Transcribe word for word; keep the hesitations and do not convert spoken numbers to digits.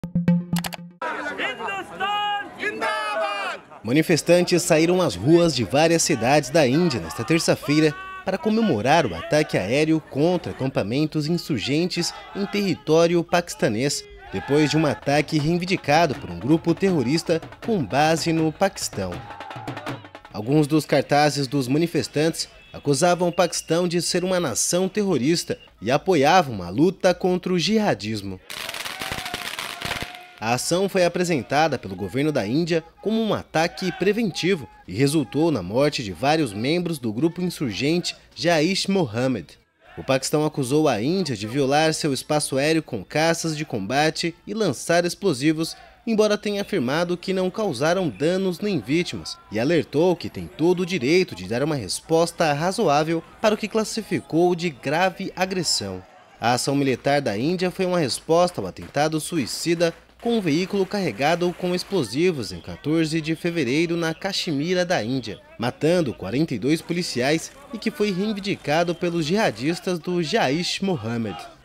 Manifestantes saíram às ruas de várias cidades da Índia nesta terça-feira para comemorar o ataque aéreo contra acampamentos insurgentes em território paquistanês, depois de um ataque reivindicado por um grupo terrorista com base no Paquistão. Alguns dos cartazes dos manifestantes acusavam o Paquistão de ser uma nação terrorista e apoiavam a luta contra o jihadismo. A ação foi apresentada pelo governo da Índia como um ataque preventivo e resultou na morte de vários membros do grupo insurgente Jaish-e-Mohammed. O Paquistão acusou a Índia de violar seu espaço aéreo com caças de combate e lançar explosivos, embora tenha afirmado que não causaram danos nem vítimas, e alertou que tem todo o direito de dar uma resposta razoável para o que classificou de grave agressão. A ação militar da Índia foi uma resposta ao atentado suicida com um veículo carregado com explosivos em quatorze de fevereiro na Caxemira da Índia, matando quarenta e dois policiais e que foi reivindicado pelos jihadistas do Jaish-e-Mohammed.